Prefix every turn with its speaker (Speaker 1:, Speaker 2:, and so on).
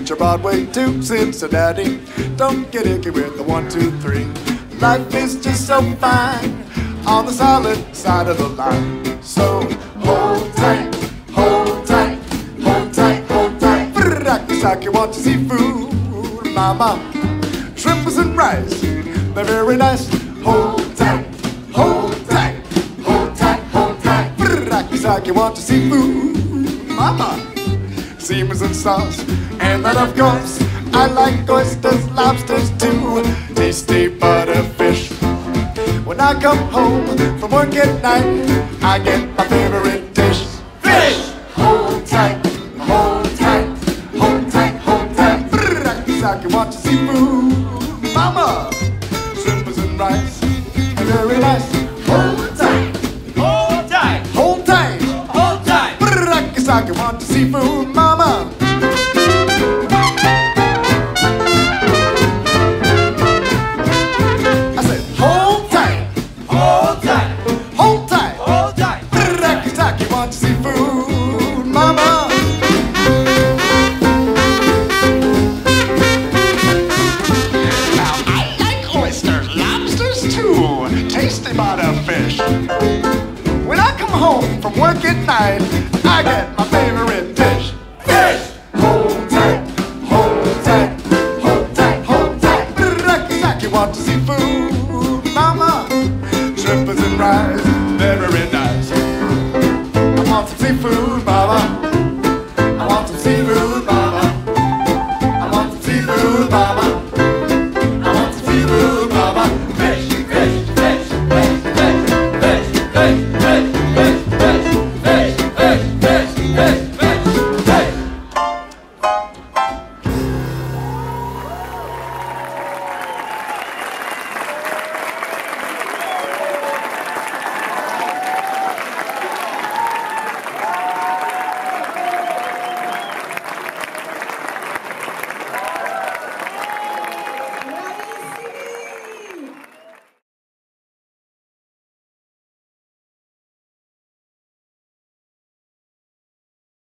Speaker 1: Ventura Broadway to Cincinnati. Don't get icky with the 1, 2, 3. Life is just so fine on the solid side of the line. So hold tight, hold tight, hold tight, hold tight. Rakisaki, want to see food, mama. Shrimpers and rice, they're very nice. Hold tight, hold tight, hold tight, hold tight. Rakisaki, want to see food, mama. Seamers and sauce, and then of course I like oysters, lobsters too. Tasty butterfish. When I come home from work at night, I get my favorite dish. Fish! Hold tight, hold tight, hold tight, hold tight. Rakisaki, want to see food, mama. Shrimpers and rice, very nice. Hold tight,
Speaker 2: Hold tight,
Speaker 1: hold tight.
Speaker 2: hold tight.
Speaker 1: Rakisaki, want to see food, mama. I said, hold tight,
Speaker 2: Hold tight,
Speaker 1: hold tight.
Speaker 2: hold tight.
Speaker 1: Rakisaki, want to see food, mama. Now I like oysters, lobsters too. Tasty butterfish. When I come home from work at night, I get my favorite dish. Fish! Hold tight, hold tight, hold tight, hold tight. Rakisaki, want to see food, mama. Shrimpers and rice, they're very nice. I want some seafood.